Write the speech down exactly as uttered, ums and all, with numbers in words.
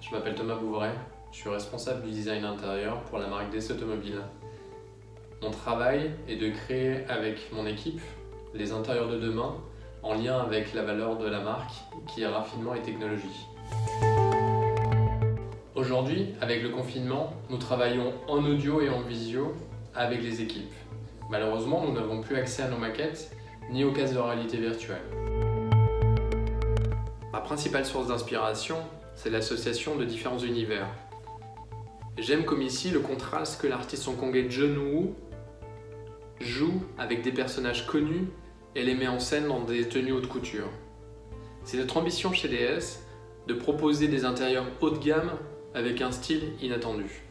Je m'appelle Thomas Bouvray, je suis responsable du design intérieur pour la marque D S Automobile. Mon travail est de créer avec mon équipe les intérieurs de demain en lien avec la valeur de la marque qui est raffinement et technologie. Aujourd'hui, avec le confinement, nous travaillons en audio et en visio avec les équipes. Malheureusement, nous n'avons plus accès à nos maquettes ni aux casques de réalité virtuelle. Ma principale source d'inspiration, c'est l'association de différents univers. J'aime comme ici le contraste que l'artiste hongkongais John Woo joue avec des personnages connus et les met en scène dans des tenues haute couture. C'est notre ambition chez D S de proposer des intérieurs haut de gamme avec un style inattendu.